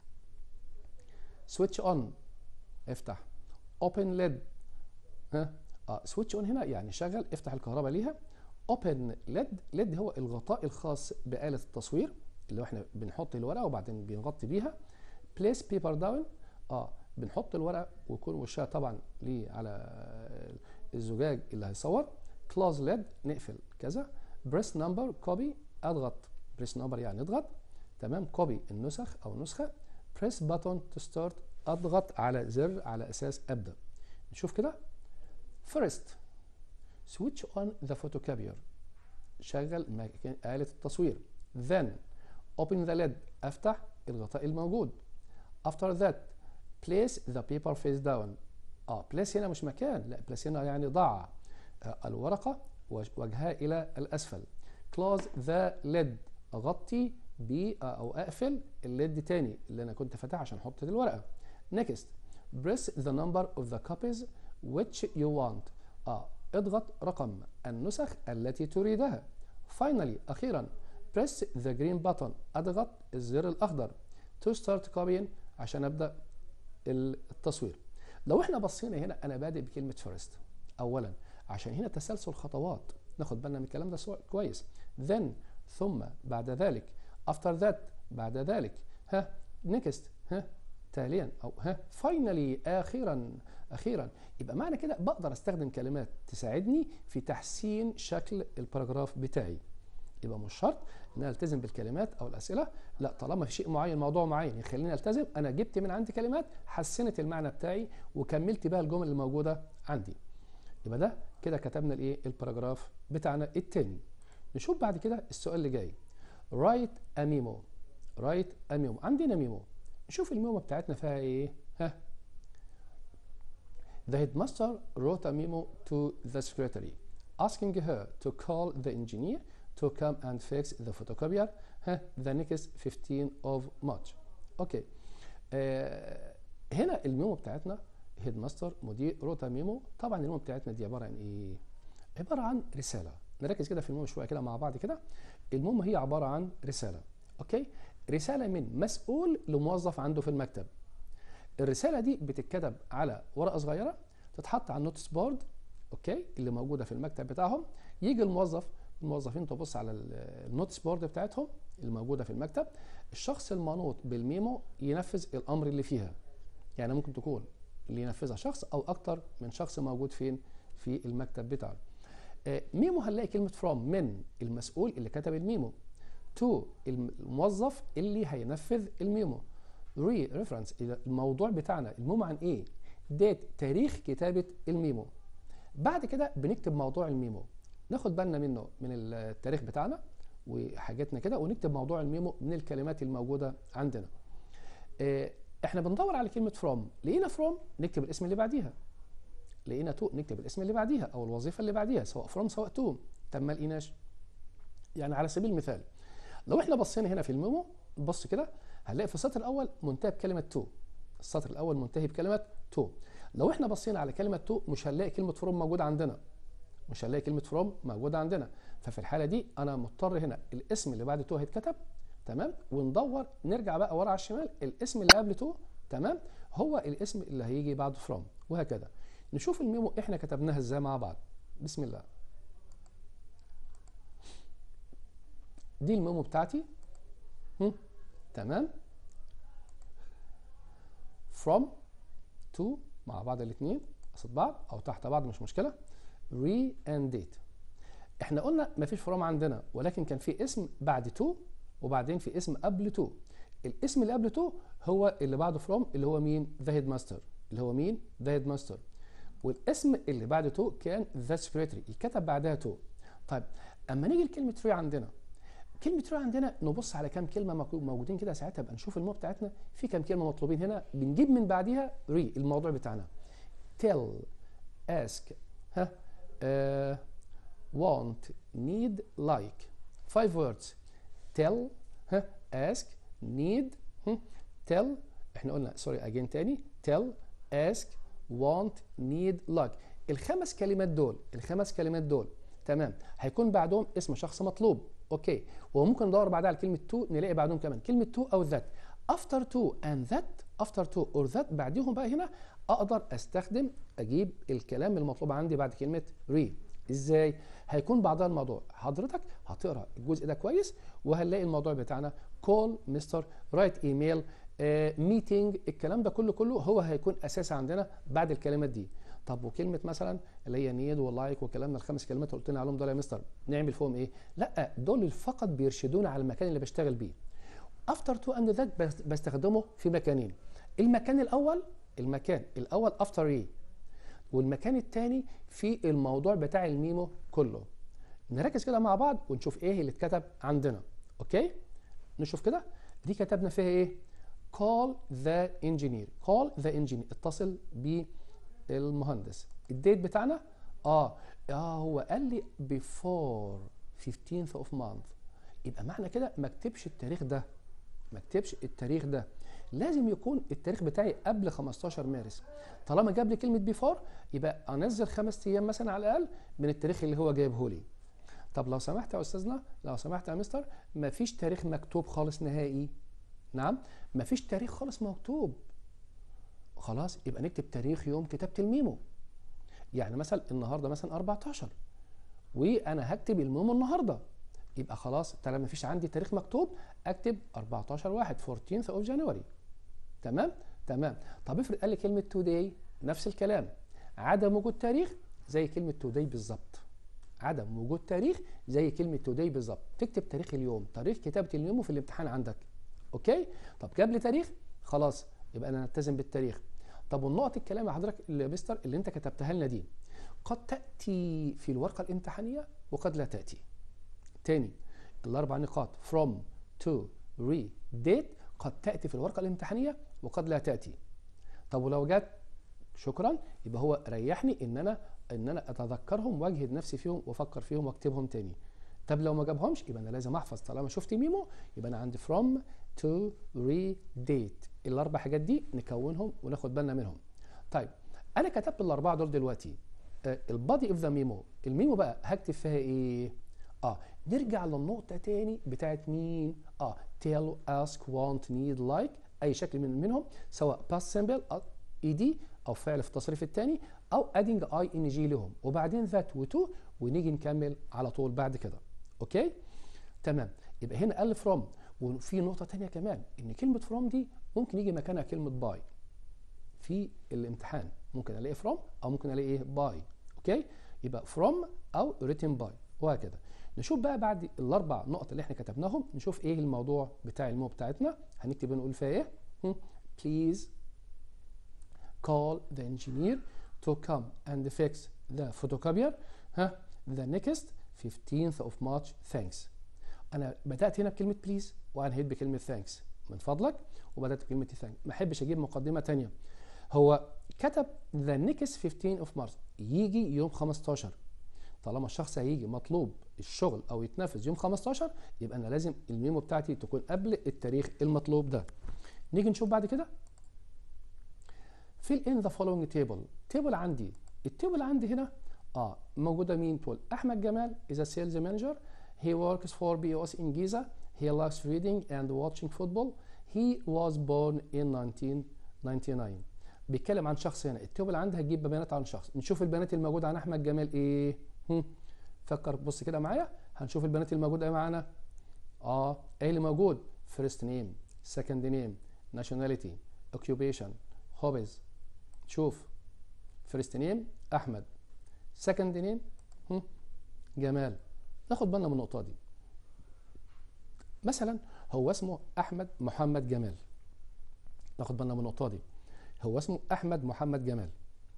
switch on افتح. open lid ها اه switch on هنا يعني شغل، افتح الكهرباء ليها. open lid lid هو الغطاء الخاص بآلة التصوير اللي احنا بنحط الورقة وبعدين بنغطي بيها. place paper down اه بنحط الورقة ويكون وشها طبعا ليه على الزجاج اللي هيصور. close lid نقفل كذا. press number copy اضغط. press number يعني اضغط تمام. copy النسخ او نسخة. press button to start اضغط على زر على اساس ابدأ. نشوف كده. first switch on the photocopier شغل آلة التصوير. then open the lid افتح الغطاء الموجود. after that place the paper face down. اه place هنا مش مكان، لا place هنا يعني ضع آه الورقة وجهها إلى الأسفل. close the lid أغطي ب أو أقفل الليد تاني اللي أنا كنت فاتحه عشان أحط الورقة. next press the number of the copies which you want. اه اضغط رقم النسخ التي تريدها. finally أخيرا press the green button اضغط الزر الأخضر to start copying عشان أبدأ التصوير. لو احنا بصينا هنا أنا بادئ بكلمة first أولا عشان هنا تسلسل خطوات ناخد بالنا من الكلام ده كويس. then ثم بعد ذلك after that بعد ذلك ها next ها تاليا او ها finally اخيرا اخيرا. يبقى معنى كده بقدر استخدم كلمات تساعدني في تحسين شكل الباراجراف بتاعي. يبقى مش شرط ان انا التزم بالكلمات او الاسئله، لا طالما في شيء معين موضوع معين يخليني التزم، انا جبت من عندي كلمات حسنت المعنى بتاعي وكملت بها الجمل الموجوده عندي. يبقى ده كده كتبنا الايه الباراجراف بتاعنا التاني. نشوف بعد كده السؤال اللي جاي. write a memo. write a memo. عندنا ميمو. نشوف الميمو بتاعتنا فيها ايه؟ ها The headmaster wrote a memo to the secretary asking her to call the engineer to come and fix the photocopier ها the next fifteenth of March. اوكي. آه هنا الميمو بتاعتنا هيدماستر مدير روتا ميمو. طبعا الميمو بتاعتنا دي عباره عن ايه؟ عباره عن رساله. نركز كده في الميمو شويه كده مع بعض كده. الميمو هي عباره عن رساله. اوكي؟ رساله من مسؤول لموظف عنده في المكتب. الرساله دي بتتكتب على ورقه صغيره تتحط على النوتس بورد اوكي اللي موجوده في المكتب بتاعهم يجي الموظف، الموظفين تبص على النوتس بورد بتاعتهم الموجوده في المكتب، الشخص المنوط بالميمو ينفذ الامر اللي فيها. يعني ممكن تكون اللي ينفذها شخص او اكتر من شخص موجود فين؟ في المكتب بتاعه. ميمو هنلاقي كلمه فروم من المسؤول اللي كتب الميمو، تو الموظف اللي هينفذ الميمو، ري ريفرنس الموضوع بتاعنا الميمو عن ايه، ديت تاريخ كتابه الميمو. بعد كده بنكتب موضوع الميمو، ناخد بالنا منه من التاريخ بتاعنا وحاجاتنا كده، ونكتب موضوع الميمو من الكلمات الموجوده عندنا. احنا بندور على كلمه فروم، لقينا فروم نكتب الاسم اللي بعديها، لقينا تو نكتب الاسم اللي بعديها او الوظيفه اللي بعديها، سواء فروم سواء تو. طب ما لقيناش، يعني على سبيل المثال لو احنا بصينا هنا في الميمو، بص كده هنلاقي في السطر الاول منتهي بكلمه تو، السطر الاول منتهي بكلمه تو. لو احنا بصينا على كلمه تو مش هنلاقي كلمه فروم موجوده عندنا، مش هنلاقي كلمه فروم موجوده عندنا. ففي الحاله دي انا مضطر هنا الاسم اللي بعد تو هيتكتب، تمام، وندور نرجع بقى ورا على الشمال، الاسم اللي قبل تو، تمام، هو الاسم اللي هيجي بعد فروم، وهكذا. نشوف الميمو احنا كتبناها ازاي مع بعض. بسم الله. دي الميمو بتاعتي، هم. تمام، from to مع بعض الاثنين قصاد بعض او تحت بعض مش مشكله، re and date. احنا قلنا مفيش from عندنا، ولكن كان في اسم بعد to وبعدين في اسم قبل to. الاسم اللي قبل to هو اللي بعده from، اللي هو مين؟ the headmaster، اللي هو مين؟ the headmaster. والاسم اللي بعد to كان the secretary، يتكتب بعدها to. طيب اما نيجي لكلمه re عندنا، كلمة ري عندنا نبص على كام كلمة موجودين كده، ساعتها بقى نشوف المو بتاعتنا في كام كلمة مطلوبين هنا، بنجيب من بعديها ري الموضوع بتاعنا. tell ask ها uh, want need like five words. tell ها ask need ها tell، احنا قلنا سوري اجين تاني، tell ask want need like. الخمس كلمات دول الخمس كلمات دول تمام، هيكون بعدهم اسم شخص مطلوب، اوكي، وممكن ندور بعدها على كلمه تو نلاقي بعدهم كمان كلمه تو او ذات. افتر تو اند ذات، افتر تو اور ذات بعديهم بقى هنا اقدر استخدم اجيب الكلام المطلوب عندي بعد كلمه ري. ازاي؟ هيكون بعدها الموضوع، حضرتك هتقرا الجزء ده كويس وهنلاقي الموضوع بتاعنا كول مستر، رايت ايميل، ميتنج، الكلام ده كله كله هو هيكون اساسي عندنا بعد الكلمات دي. طب وكلمه مثلا اللي هي نيد ولايك وكلامنا الخمس كلمات اللي قلت عليهم دول يا مستر نعمل فيهم ايه؟ لا، دول فقط بيرشدونا على المكان اللي بشتغل بيه. افتر تو اند ذات بستخدمه في مكانين، المكان الاول المكان الاول افتر ايه، والمكان الثاني في الموضوع بتاع الميمو كله. نركز كده مع بعض ونشوف ايه اللي اتكتب عندنا. اوكي، نشوف كده. دي كتبنا فيها ايه؟ call the engineer، call the engineer، اتصل بالمهندس. الديت بتاعنا اه اه هو قال لي before fifteenth of month، يبقى معنى كده ما اكتبش التاريخ ده، ما اكتبش التاريخ ده، لازم يكون التاريخ بتاعي قبل خمستاشر مارس. طالما جاب لي كلمه بيفور يبقى انزل خمس ايام مثلا على الاقل من التاريخ اللي هو جايبه لي. طب لو سمحت يا استاذنا، لو سمحت يا مستر، ما فيش تاريخ مكتوب خالص نهائي. نعم، ما فيش تاريخ خالص مكتوب. خلاص، يبقى نكتب تاريخ يوم كتابه الميمو. يعني مثلا النهارده مثلا أربعتاشر وانا هكتب الميمو النهارده، يبقى خلاص طالما ما فيش عندي تاريخ مكتوب اكتب أربعتاشر واحد fourteenth of January. تمام تمام. طب افرض قال لي كلمه today، نفس الكلام، عدم وجود تاريخ زي كلمه today بالظبط، عدم وجود تاريخ زي كلمه today بالظبط، تكتب تاريخ اليوم، تاريخ كتابه اليوم في الامتحان عندك. اوكي، طب جاب لي تاريخ خلاص يبقى انا نلتزم بالتاريخ. طب والنقط الكلام يا حضرتك اللي مستر اللي انت كتبتها لنا دي قد تاتي في الورقه الامتحانيه وقد لا تاتي. تاني، الاربع نقاط from to re date قد تاتي في الورقه الامتحانيه وقد لا تاتي. طب ولو جت شكرا، يبقى هو ريحني ان انا ان انا اتذكرهم واجهد نفسي فيهم وافكر فيهم واكتبهم تاني. طب لو ما جابهمش يبقى انا لازم احفظ، طالما شفت ميمو يبقى انا عندي from to re date، الاربع حاجات دي نكونهم وناخد بالنا منهم. طيب انا كتبت الاربعه دول دلوقتي، البادي اوف ذا ميمو، الميمو بقى هكتب فيها ايه؟ اه نرجع للنقطه تاني بتاعت مين؟ اه tell ask want need like، اي شكل من منهم، سواء past simple ed او فعل في التصريف الثاني او ادينج اي ان جي لهم وبعدين ذات وتو ونيجي نكمل على طول بعد كده. اوكي تمام. يبقى هنا قال فروم. وفي نقطه ثانيه كمان ان كلمه فروم دي ممكن يجي مكانها كلمه باي في الامتحان، ممكن الاقي فروم او ممكن الاقي ايه باي. اوكي يبقى فروم او written باي وهكذا. نشوف بقى بعد الاربع نقط اللي احنا كتبناهم نشوف ايه الموضوع بتاع المو بتاعتنا. هنكتب نقول فيها ايه؟ please call the engineer to come and fix the photocopier ها the next fifteenth of March thanks. انا بدات هنا بكلمه بليز وانهيت بكلمه ثانكس من فضلك، وبدات بكلمه ثانكس. ما احبش اجيب مقدمه ثانيه. هو كتب ذا نيكست خمستاشر اوف مارس يجي يوم خمستاشر. طالما الشخص هيجي مطلوب الشغل او يتنفذ يوم خمستاشر يبقى انا لازم الميمو بتاعتي تكون قبل التاريخ المطلوب ده. نيجي نشوف بعد كده fill in the following table. تيبل عندي التيبل عندي هنا اه موجوده مين؟ تقول احمد جمال is a sales manager. He works for بي او اس in Giza. He likes reading and watching football. He was born in nineteen ninety-nine. بيتكلم عن شخص هنا. التيبل عندي هتجيب بيانات عن شخص. نشوف البيانات الموجوده عن احمد جمال ايه؟ هم. فكر بص كده معايا. هنشوف البيانات الموجوده ايه معانا. اه ايه اللي موجود؟ first name, second name, nationality, occupation, hobbies. شوف first name احمد، second name هم. جمال. ناخد بالنا من النقطه دي. مثلا هو اسمه احمد محمد جمال. ناخد بالنا من النقطه دي. هو اسمه احمد محمد جمال.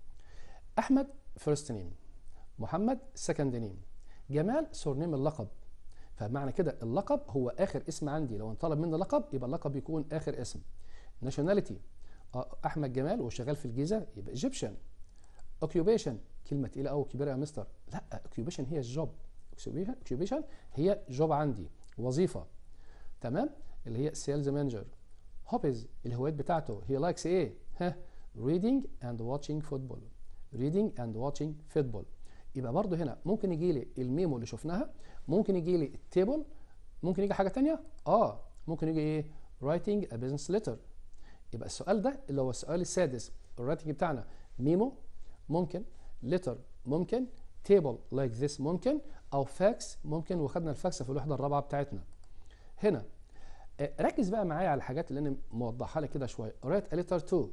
احمد فيرست نيم، محمد سكند نيم، جمال سور نيم اللقب. فمعنى كده اللقب هو اخر اسم عندي. لو انطلب مني لقب يبقى اللقب يكون اخر اسم. ناشوناليتي احمد جمال وشغال في الجيزه يبقى ايجيبشن. اوكيوبيشن كلمه تقيله قوي كبيره يا مستر. لا اوكيوبيشن هي الجوب. اوكيوبيشن هي جوب عندي وظيفه. تمام اللي هي سيلز مانجر. هوبيز الهوايات بتاعته هي لايكس ايه؟ ها reading and watching football. reading and watching football. يبقى برضو هنا ممكن يجي لي الميمو اللي شفناها، ممكن يجي لي التيبل، ممكن يجي حاجه ثانيه اه ممكن يجي ايه؟ writing a business letter. يبقى السؤال ده اللي هو السؤال السادس الرايتنج بتاعنا ميمو ممكن، letter ممكن، table like this ممكن، او فاكس ممكن. وخدنا الفاكس في الوحده الرابعه بتاعتنا. هنا ركز بقى معايا على الحاجات اللي انا موضحها لك كده شويه. رايت ليتر تو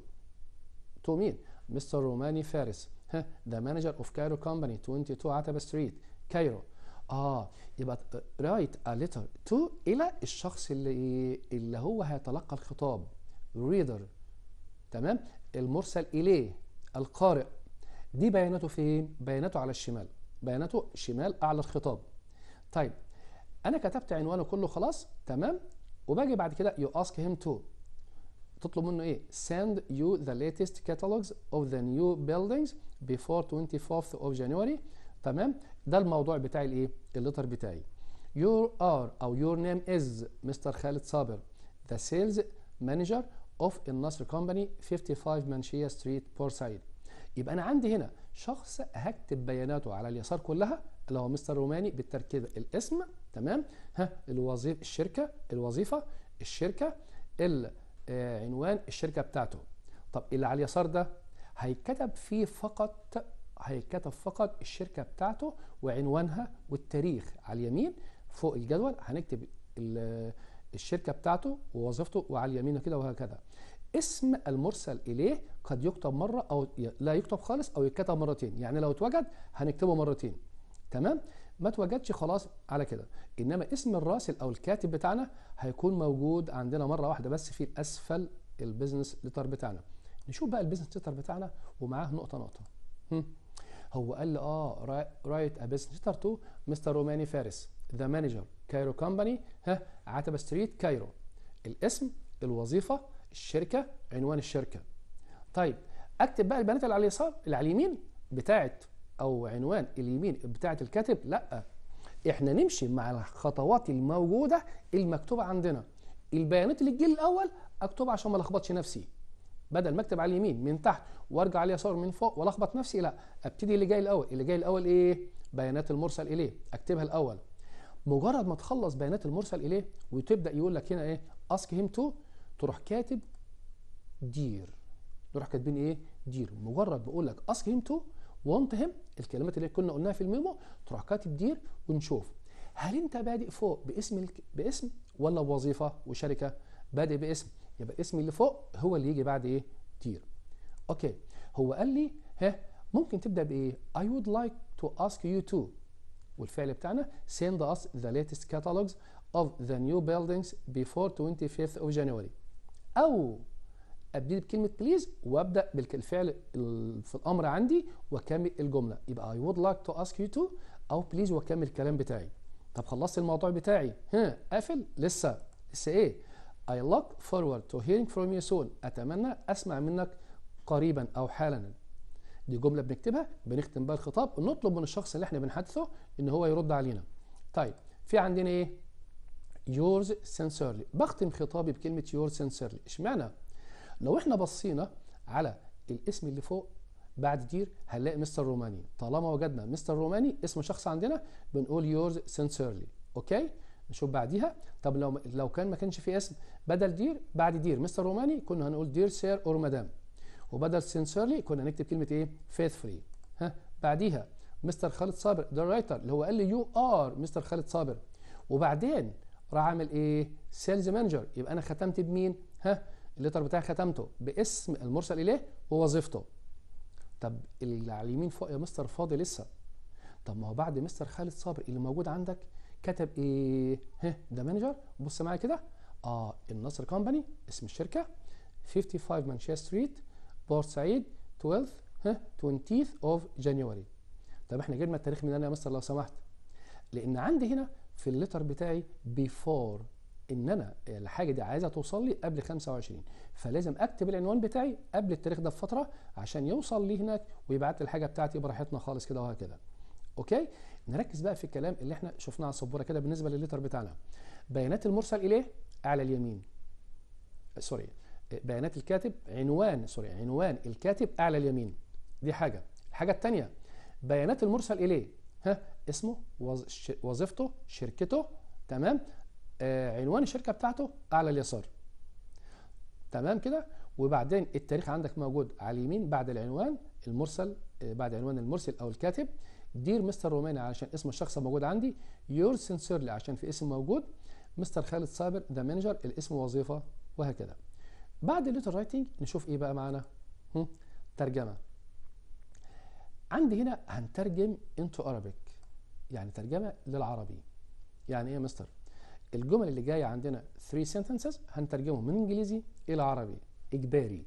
تو مين؟ مستر روماني فارس ها ذا مانجر اوف كايرو كومباني اتنين وعشرين عتبه ستريت كايرو. اه يبقى رايت ا ليتر تو الى الشخص اللي اللي هو هيتلقى الخطاب ريدر. تمام المرسل اليه القارئ. دي بياناته فين؟ بياناته على الشمال، بياناته شمال اعلى الخطاب. طيب انا كتبت عنوانه كله خلاص تمام، وباجي بعد كده you ask him to تطلب منه ايه؟ send you the latest catalogs of the new buildings before twenty-fourth of January. تمام ده الموضوع بتاعي الايه؟ الليتر بتاعي. you are او your name is مستر خالد صابر the sales manager of النصر company fifty-five منشية ستريت بورسعيد. يبقى انا عندي هنا شخص هكتب بياناته على اليسار كلها اللي هو مستر روماني بالتركيب الاسم تمام ها الوظيفه الشركه الوظيفه الشركه عنوان الشركه بتاعته. طب اللي على اليسار ده هيتكتب فيه فقط هيتكتب فقط الشركه بتاعته وعنوانها والتاريخ. على اليمين فوق الجدول هنكتب الشركه بتاعته ووظيفته وعلى اليمين كده وهكذا. اسم المرسل اليه قد يكتب مره او لا يكتب خالص او يتكتب مرتين. يعني لو اتوجد هنكتبه مرتين تمام، ما اتوجدش خلاص على كده. انما اسم الراسل او الكاتب بتاعنا هيكون موجود عندنا مره واحده بس في اسفل البيزنس ليتر بتاعنا. نشوف بقى البيزنس ليتر بتاعنا ومعاه نقطه نقطه. هم. هو قال لي اه رايت ا بيزنس ليتر تو مستر روماني فارس ذا مانجر كايرو كومباني ها عتبه ستريت كايرو. الاسم الوظيفه الشركه عنوان الشركه. طيب اكتب بقى البيانات اللي على اليسار اللي على اليمين بتاعت او عنوان اليمين بتاعت الكاتب. لا احنا نمشي مع الخطوات الموجوده المكتوبه عندنا. البيانات اللي تجي الاول اكتبها عشان ما الخبطش نفسي. بدل ما اكتب على اليمين من تحت وارجع على اليسار من فوق والخبط نفسي، لا ابتدي اللي جاي الاول. اللي جاي الاول ايه؟ بيانات المرسل اليه اكتبها الاول. مجرد ما تخلص بيانات المرسل اليه وتبدا يقول لك هنا ايه؟ اسك هيم تو تروح كاتب دير. نروح كاتبين ايه؟ دير. مجرد بقول لك ask him to want him، الكلمات اللي كنا قلناها في الميمو، تروح كاتب دير ونشوف هل انت بادئ فوق باسم الك... باسم ولا بوظيفه وشركه؟ بادئ باسم، يبقى الاسم اللي فوق هو اللي يجي بعد ايه؟ دير. اوكي، هو قال لي ها ممكن تبدا بايه؟ I would like to ask you to، والفعل بتاعنا send us the latest catalogs of the new buildings before twenty-fifth of January، او ابتدي بكلمه بليز وابدا بالفعل في الامر عندي واكمل الجمله، يبقى I would like to ask you to او بليز واكمل الكلام بتاعي. طب خلصت الموضوع بتاعي، ها قافل؟ لسه لسه ايه؟ I look forward to hearing from you soon، اتمنى اسمع منك قريبا او حالا. دي جمله بنكتبها بنختم بها الخطاب ونطلب من الشخص اللي احنا بنحدثه ان هو يرد علينا. طيب في عندنا ايه؟ yours sincerely، بختم خطابي بكلمه yours sincerely. اشمعنى؟ لو احنا بصينا على الاسم اللي فوق بعد دير هنلاقي مستر روماني، طالما وجدنا مستر روماني اسم شخص عندنا بنقول yours sincerely. اوكي، نشوف بعديها. طب لو لو كان ما كانش في اسم، بدل دير بعد دير مستر روماني كنا هنقول دير سير اور مدام، وبدل sincerely كنا نكتب كلمه ايه؟ faithfully. ها بعديها مستر خالد صابر ده رايتر اللي هو قال لي يو ار مستر خالد صابر، وبعدين راح عامل ايه؟ سيلز مانجر، يبقى انا ختمت بمين؟ ها الليتر بتاعي ختمته باسم المرسل اليه ووظيفته. طب اللي على اليمين فوق يا مستر فاضي لسه، طب ما هو بعد مستر خالد صابر اللي موجود عندك كتب ايه؟ ها ده مانجر. بص معايا كده، اه النصر كومباني اسم الشركه، خمسة وخمسين مانشستر ستريت بورسعيد اثناشر ها twentieth of January. طب احنا جبنا التاريخ من هنا يا مستر لو سمحت؟ لان عندي هنا في الليتر بتاعي before ان انا الحاجه دي عايزه توصل لي قبل خمسة وعشرين، فلازم اكتب العنوان بتاعي قبل التاريخ ده بفتره عشان يوصل لي هناك ويبعت لي الحاجه بتاعتي براحتنا خالص كده وهكذا. اوكي، نركز بقى في الكلام اللي احنا شفناه على السبوره كده بالنسبه للليتر بتاعنا. بيانات المرسل اليه اعلى اليمين، سوري بيانات الكاتب عنوان سوري عنوان الكاتب اعلى اليمين، دي حاجه. الحاجه الثانيه بيانات المرسل اليه، ها اسمه وظيفته شركته، تمام، آه عنوان الشركه بتاعته اعلى اليسار، تمام كده. وبعدين التاريخ عندك موجود على اليمين بعد العنوان المرسل، آه بعد عنوان المرسل او الكاتب، دير مستر روماني علشان اسم الشخص موجود عندي، يور سنسيرلي عشان في اسم موجود، مستر خالد صابر ذا مانجر الاسم وظيفه، وهكذا. بعد الليتر رايتنج نشوف ايه بقى معانا؟ ترجمه. عندي هنا هنترجم انتو Arabic، يعني ترجمه للعربي. يعني ايه يا مستر؟ الجمل اللي جايه عندنا three sentences هنترجمهم من انجليزي الى عربي اجباري.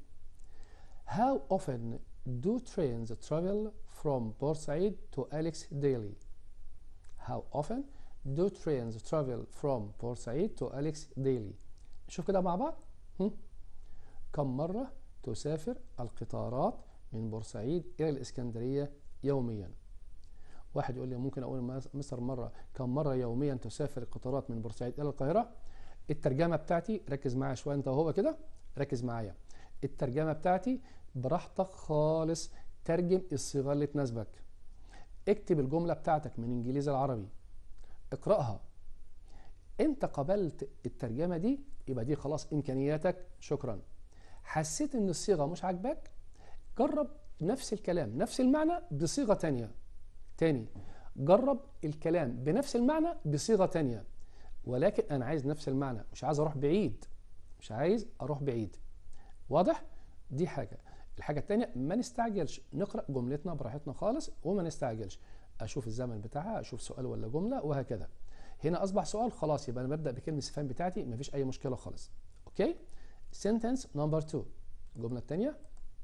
How often do trains travel from Port-Said to Alex daily? How often do trains travel from Port-Said to Alex daily? نشوف كده مع بعض. هم؟ كم مرة تسافر القطارات من بورسعيد إلى الإسكندرية يوميا؟ واحد يقول لي ممكن أقول مصر مرة، كم مرة يوميا تسافر القطارات من بورسعيد إلى القاهرة؟ الترجمة بتاعتي ركز معايا شوية أنت وهو كده، ركز معايا. الترجمة بتاعتي براحتك خالص، ترجم الصيغة اللي تناسبك. اكتب الجملة بتاعتك من إنجليزي لعربي، اقرأها. أنت قبلت الترجمة دي يبقى دي خلاص إمكانياتك، شكرا. حسيت ان الصيغه مش عاجباك، جرب نفس الكلام نفس المعنى بصيغه تانية. تاني جرب الكلام بنفس المعنى بصيغه تانية، ولكن انا عايز نفس المعنى، مش عايز اروح بعيد، مش عايز اروح بعيد. واضح؟ دي حاجه. الحاجه التانية ما نستعجلش، نقرا جملتنا براحتنا خالص وما نستعجلش. اشوف الزمن بتاعها، اشوف سؤال ولا جمله وهكذا. هنا اصبح سؤال خلاص، يبقى انا ببدا بكلمه استفهام بتاعتي مفيش اي مشكله خالص. اوكي؟ sentence number two، الجملة الثانية.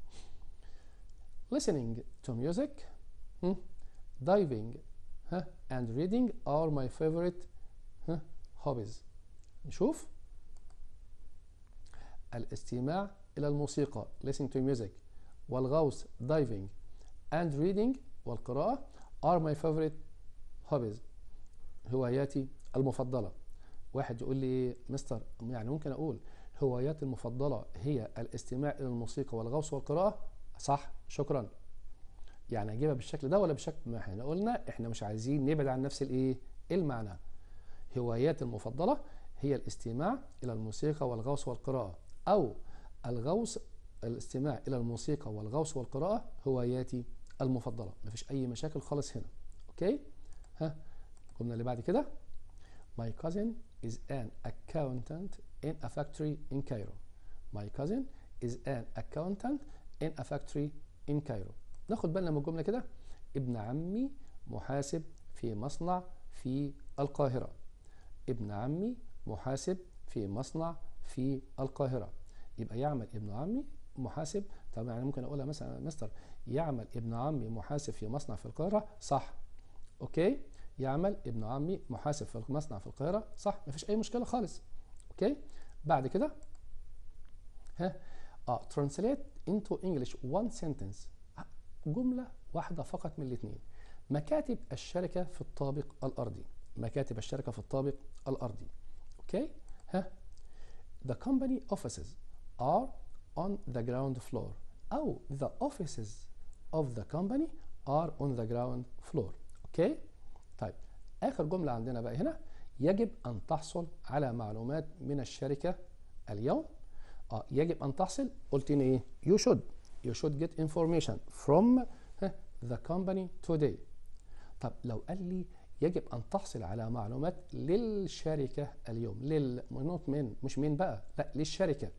listening to music, hmm, diving huh, and reading are my favorite huh, hobbies. نشوف الاستماع إلى الموسيقى listening to music، والغوص diving and reading والقراءة are my favorite hobbies هواياتي المفضلة. واحد يقول لي مستر يعني ممكن أقول هواياتي المفضلة هي الاستماع إلى الموسيقى والغوص والقراءة؟ صح، شكرا. يعني أجيبها بالشكل ده ولا بالشكل ما احنا قلنا؟ احنا مش عايزين نبعد عن نفس الايه؟ المعنى. هواياتي المفضلة هي الاستماع إلى الموسيقى والغوص والقراءة، أو الغوص الاستماع إلى الموسيقى والغوص والقراءة هواياتي المفضلة. مفيش أي مشاكل خالص هنا. أوكي؟ ها الجملة اللي بعد كده. My cousin is an accountant in a factory in Cairo. My cousin is an accountant in a factory in Cairo. ناخد بالنا من الجملة كده. ابن عمي محاسب في مصنع في القاهرة. ابن عمي محاسب في مصنع في القاهرة. يبقى يعمل ابن عمي محاسب. طب يعني ممكن اقولها مثلا مستر يعمل ابن عمي محاسب في مصنع في القاهرة، صح. اوكي، يعمل ابن عمي محاسب في مصنع في القاهرة، صح، مفيش اي مشكلة خالص. اوكي، بعد كده ها اه translate into English one sentence. جملة واحدة فقط من الاثنين. مكاتب الشركة في الطابق الأرضي. مكاتب الشركة في الطابق الأرضي. اوكي، ها The company offices are on the ground floor. أو the offices of the company are on the ground floor. اوكي، طيب آخر جملة عندنا بقى هنا. يجب أن تحصل على معلومات من الشركة اليوم. اه يجب أن تحصل، قلت لي إيه؟ You should you should get information from the company today. طب لو قال لي يجب أن تحصل على معلومات للشركة اليوم، لل نوت من مش من بقى، لا للشركة،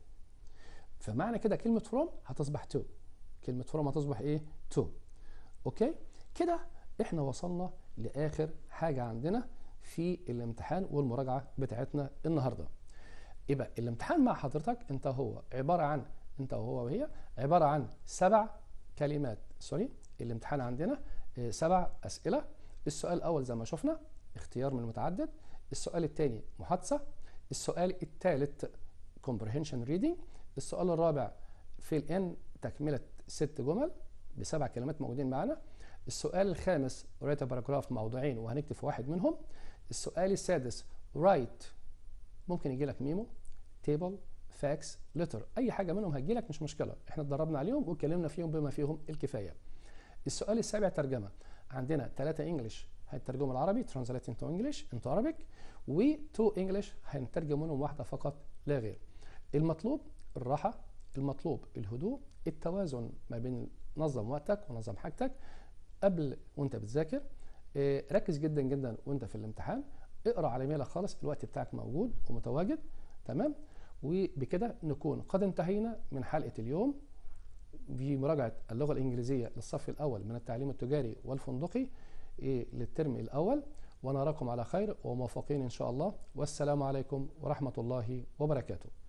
فمعنى كده كلمة from هتصبح to. كلمة from هتصبح إيه؟ to. أوكي؟ كده إحنا وصلنا لآخر حاجة عندنا في الامتحان والمراجعة بتاعتنا النهاردة. يبقى الامتحان مع حضرتك أنت هو عبارة عن أنت وهو وهي عبارة عن سبع كلمات. سوري، الامتحان عندنا سبع أسئلة. السؤال الأول زي ما شفنا اختيار من متعدد. السؤال الثاني محادثة. السؤال الثالث comprehension reading. السؤال الرابع fill in تكملة ست جمل بسبع كلمات موجودين معانا. السؤال الخامس write a paragraph موضوعين وهنكتب في واحد منهم. السؤال السادس write ممكن يجي لك ميمو، table، فاكس، لتر، اي حاجه منهم هتجي لك مش مشكله، احنا اتدربنا عليهم واتكلمنا فيهم بما فيهم الكفايه. السؤال السابع ترجمه. عندنا ثلاثه انجلش هيترجموا العربي translate into English into Arabic، و2 انجلش هنترجم منهم واحده فقط لا غير. المطلوب الراحه، المطلوب الهدوء، التوازن ما بين نظم وقتك ونظم حاجتك قبل وانت بتذاكر. اه ركز جدا جدا وانت في الامتحان، اقرا على يمينك خالص، الوقت بتاعك موجود ومتواجد. تمام، وبكده نكون قد انتهينا من حلقة اليوم في مراجعة اللغة الإنجليزية للصف الأول من التعليم التجاري والفندقي للترم الأول، ونراكم على خير وموفقين إن شاء الله، والسلام عليكم ورحمة الله وبركاته.